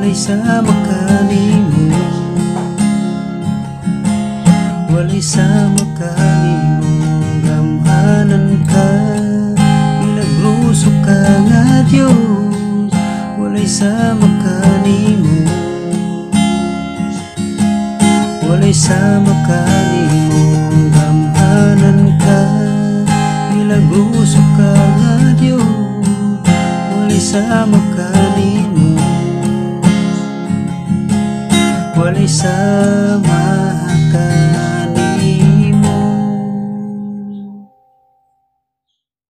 walay sama kanimo, walay sama kanimo. Gamhanan ka, ilagruso ka nga Diyos, walay sama kanimo, walay sama kanimo. Gamhanan ka, ilagruso ka nga Diyos, walay sama kanimo, walay sama ka.